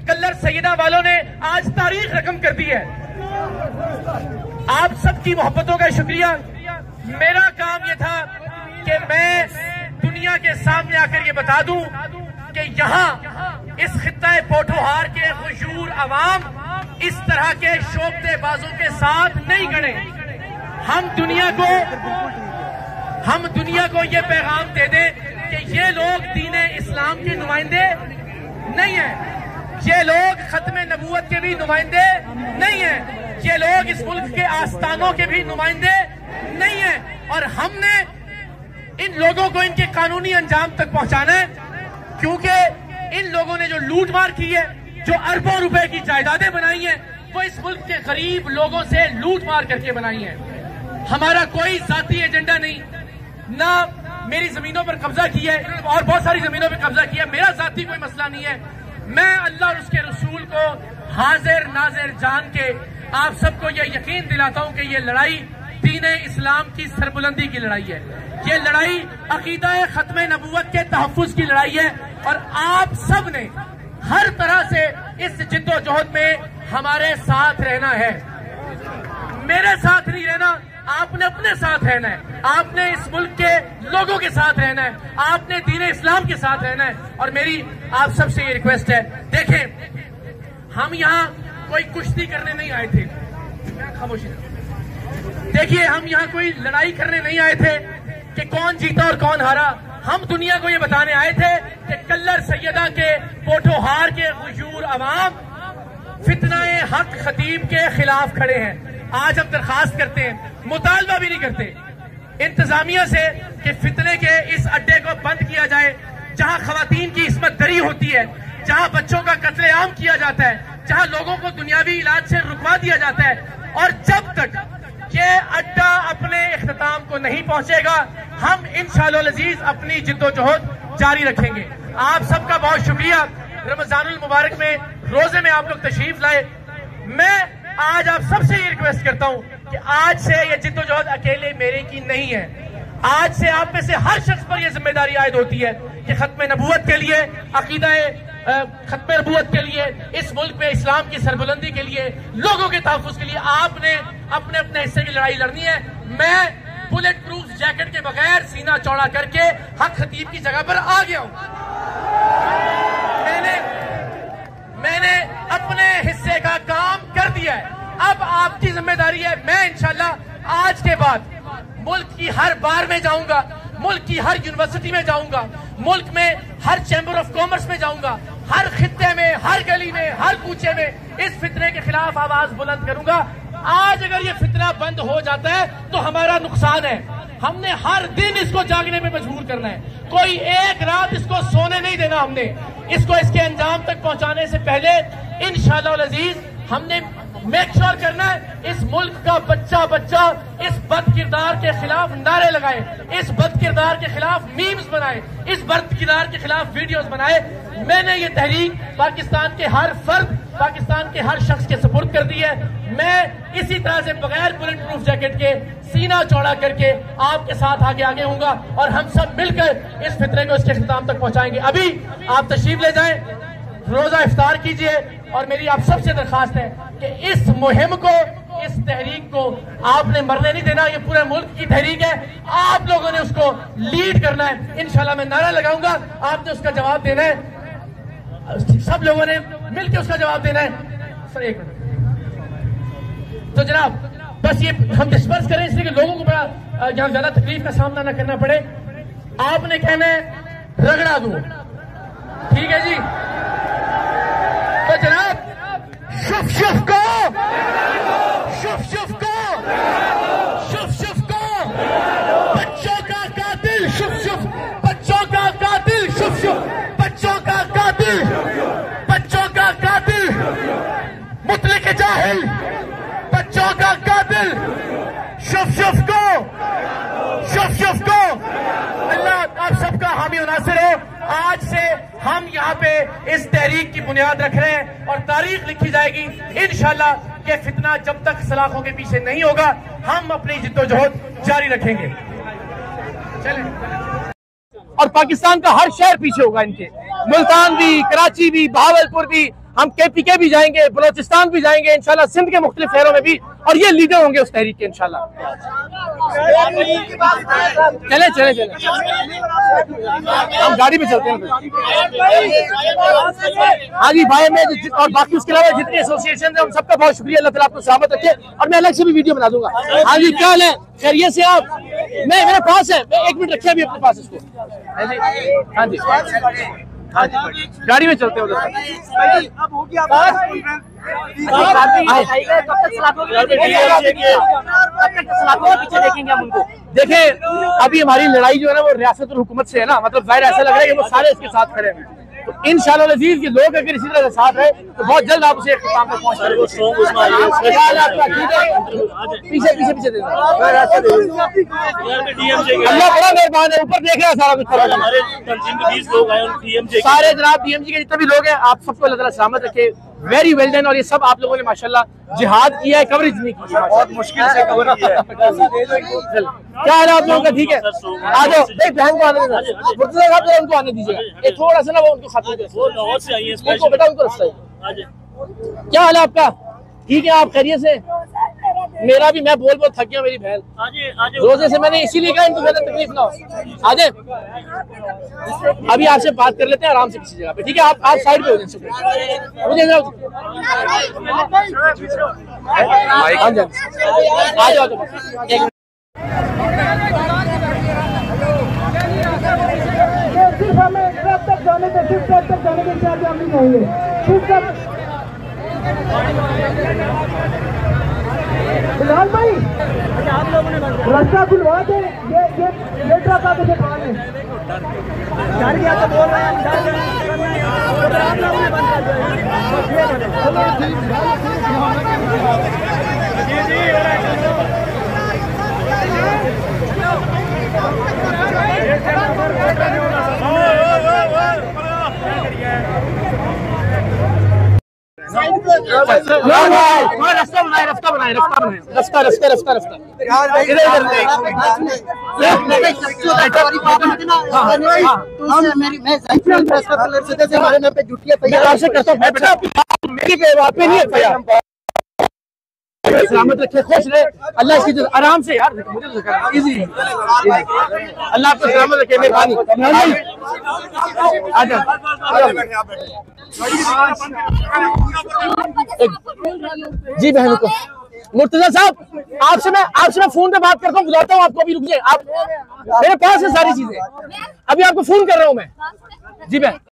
Colour Syeda वालों ने आज तारीख रकम कर दी है। आप सबकी मोहब्बतों का शुक्रिया। मेरा काम यह था कि मैं दुनिया के सामने आकर ये बता दूं कि यहाँ इस खित्ता पोठोहार के खुशूर अवाम इस तरह के शोबतेबाजों के साथ नहीं खड़े। हम दुनिया को ये पैगाम दे दें कि ये लोग दीन इस्लाम के नुमाइंदे नहीं हैं, ये लोग खत्म नबूवत के भी नुमाइंदे नहीं हैं, ये लोग इस मुल्क के आस्थानों के भी नुमाइंदे नहीं हैं। और हमने इन लोगों को इनके कानूनी अंजाम तक पहुंचाना है, क्योंकि इन लोगों ने जो लूटमार की है, जो अरबों रुपए की जायदादें बनाई हैं, वो इस मुल्क के गरीब लोगों से लूटमार करके बनाई हैं। हमारा कोई जाती एजेंडा नहीं, ना मेरी जमीनों पर कब्जा किया है और बहुत सारी जमीनों पर कब्जा किया, मेरा जाती कोई मसला नहीं है। मैं अल्लाह और उसके रसूल को हाजिर नाजिर जान के आप सबको ये यकीन दिलाता हूं कि ये लड़ाई दीन इस्लाम की सरबुलंदी की लड़ाई है, ये लड़ाई अकीदा खत्म नबूवत के तहफ्फुज की लड़ाई है। और आप सब ने हर तरह से इस जिद्दोजहद में हमारे साथ रहना है। मेरे साथ नहीं रहना, आपने अपने साथ रहना है, आपने इस मुल्क के लोगों के साथ रहना है, आपने दीन इस्लाम के साथ रहना है। और मेरी आप सबसे ये रिक्वेस्ट है, देखें हम यहाँ कोई कुश्ती करने नहीं आए थे, खामोशी। देखिए हम यहाँ कोई लड़ाई करने नहीं आए थे कि कौन जीता और कौन हारा। हम दुनिया को ये बताने आए थे कि कल्लर सैयदा के पोठोहार के गुजूर अवाम फितनाए हक खतीब के खिलाफ खड़े हैं। आज हम दरखास्त करते हैं, मुतालबा भी नहीं करते इंतजामिया से कि फितने के इस अड्डे को बंद किया जाए, जहां खवातीन की इस्मत दरी होती है, जहां बच्चों का कत्लेआम किया जाता है, जहां लोगों को दुनियावी इलाज से रुकवा दिया जाता है। और जब तक ये अड्डा अपने इख्तिताम को नहीं पहुंचेगा, हम इंशाअल्लाह अज़ीज अपनी जिद्दोजहद जारी रखेंगे। आप सबका बहुत शुक्रिया। रमजानुल मुबारक में रोजे में आप लोग तशरीफ लाए। मैं आज आप सबसे ये रिक्वेस्ट करता हूं कि आज से ये जिद्दोजहद अकेले मेरे की नहीं है। आज से आप में से हर शख्स पर यह जिम्मेदारी आयद होती है कि खत्म नबूवत के लिए, अकीदा खत्म नबूवत के लिए, इस मुल्क में इस्लाम की सरबुलंदी के लिए, लोगों के तहफ़्फ़ुज़ के लिए आपने अपने अपने हिस्से की लड़ाई लड़नी है। मैं बुलेट प्रूफ जैकेट के बगैर सीना चौड़ा करके हक खतीब की जगह पर आ गया हूं। मैंने अपने हिस्से का काम कर दिया है, अब आपकी जिम्मेदारी है। मैं इंशाल्लाह आज के बाद मुल्क की हर बार में जाऊंगा, मुल्क की हर यूनिवर्सिटी में जाऊंगा, मुल्क में हर चैम्बर ऑफ कॉमर्स में जाऊंगा, हर खित्ते में, हर गली में, हर कूचे में इस फितने के खिलाफ आवाज बुलंद करूंगा। आज अगर ये फितना बंद हो जाता है तो हमारा नुकसान है। हमने हर दिन इसको जागने पे मजबूर करना है, कोई एक रात इसको सोने नहीं देना। हमने इसको इसके अंजाम तक पहुंचाने से पहले इंशाअल्लाह अज़ीज हमने मेक श्योर करना है इस मुल्क का बच्चा बच्चा इस बद किरदार के खिलाफ नारे लगाए, इस बद किरदार के खिलाफ मीम्स बनाए, इस बद किरदार के खिलाफ वीडियोस बनाए। मैंने ये तहरीक पाकिस्तान के हर फर्द, पाकिस्तान के हर शख्स के सुपुर्द कर दी है। मैं इसी तरह से बगैर बुलेट प्रूफ जैकेट के सीना चौड़ा करके आपके साथ आगे होऊंगा और हम सब मिलकर इस फितरे को इसके इख्तिताम तक पहुंचाएंगे। अभी आप तशरीफ ले जाएं, रोजा इफ्तार कीजिए। और मेरी आप सबसे दरखास्त है कि इस मुहिम को, इस तहरीक को आपने मरने नहीं देना। ये पूरे मुल्क की तहरीक है, आप लोगों ने उसको लीड करना है। इंशाल्लाह मैं नारा लगाऊंगा, आपने उसका जवाब देना है, सब लोगों ने मिलकर उसका जवाब देना है। सर एक मिनट। तो जनाब बस ये हम डिस्पर्स करें इसलिए कि लोगों को बड़ा यहाँ ज्यादा तकलीफ का सामना न करना पड़े। आपने कहना है रगड़ा दो, ठीक है जी। तो जनाब शुफ शुफ को, शुफ शुफ को, शुफ शुफ को, बच्चों का कातिल शुफ शुफ, बच्चों का कातिल शुफ शुफ, बच्चों का कातिल, बच्चों का कातिल, मुतलिक जाहिल, बच्चों का कातिल शुफ शुफ को, शुफ शुफ को। अल्लाह आप सबका हामी और नासिर हो। आज से हम यहाँ पे इस तहरीक की बुनियाद रख रहे हैं और तारीख लिखी जाएगी इंशाल्लाह। ये फितना जब तक सलाखों के पीछे नहीं होगा, हम अपनी जिद्दोजहद जारी रखेंगे। चलें। और पाकिस्तान का हर शहर पीछे होगा इनके, मुल्तान भी, कराची भी, बहावलपुर भी, हम KPK भी जाएंगे, बलोचिस्तान भी जाएंगे इंशाल्लाह, सिंध के मुख्तलिफ शहरों में भी, और ये लीडर होंगे उस तहरीक के इंशाल्लाह। चले चले चले, हम गाड़ी में चलते हैं। हाँ जी भाई, मैं और बाकी उसके अलावा जितने एसोसिएशन है उन सबका बहुत शुक्रिया, अल्लाह ताला आपको सलामत रखे, और मैं अलग से भी वीडियो बना दूंगा। हाँ जी, क्या हाल है, खैरियत से आप? मैं मेरे पास है, मैं 1 मिनट रखिए अभी अपने पास इसको। हाँ जी हाँ जी हाँ जी, गाड़ी में चलते हैं उधर। पीछे देखेंगे हम उनको। देखें, अभी हमारी लड़ाई जो है ना वो रियासत हुकूमत से है ना, मतलब जाहिर ऐसा लग रहा है कि वो सारे इसके साथ खड़े हैं। तो इंशाअल्लाह अज़ीज़ के लोग अगर इसी तरह से साथ है तो बहुत जल्द आप उसे काम पर पहुंच करेंगे। पीछे पीछे पीछे अल्लाह बड़ा मेहरबान है, ऊपर देख रहे हैं सारा कुछ। सारे जनाब DMG के जितने भी लोग हैं, आप सबको अल्लाह ताला सलामत रखे, वेरी वेल डन। और ये सब आप लोगों ने माशाल्लाह जिहाद किया है, कवरेज नहीं की, बहुत मुश्किल से कवर किया है। क्या हाल है आप लोगों का? ठीक है, आ जाओ। एक बहन को आने दीजिए, मुर्तज़ा साहब जरा उनको आने दीजिएगा, एक थोड़ा सा ना वो उनको खाते बेटा उनको रास्ता है। क्या हाल है आपका? ठीक है, आप खैरियत से? मेरा भी, मैं बोल थक गया, मेरी बहन रोजे से, मैंने इसीलिए कहा इनको ज्यादा तकलीफ ना हो। आ जाए, अभी आपसे बात कर लेते हैं आराम से किसी जगह पे, ठीक है? आप साइड पे हो जाए, मुझे आ जाओ। सिर्फ हमें ट्रक तक जाने के, सिर्फ ट्रक तक जाने के चार्ज हम नहीं कहेंगे। बिलाल भाई, आप लोगों ने रास्ता खुलवा दे, ये ट्रक आगे से कौन है? बोल रहे हैं आप लोगों ने बंद रास्ता बनाए सलामत रखे, खुश रहे, अल्लाह इसकी आराम से यार, मुझे तो इजी, अल्लाह आपको सलामत रखे, मेहरबानी। जी बहनों को, मुर्तजा साहब आपसे मैं फोन पे बात करता हूँ, बुलाता हूँ आपको, अभी रुक जाए आप, मेरे पास है सारी चीजें, अभी आपको फोन कर रहा हूँ मैं। जी बहन।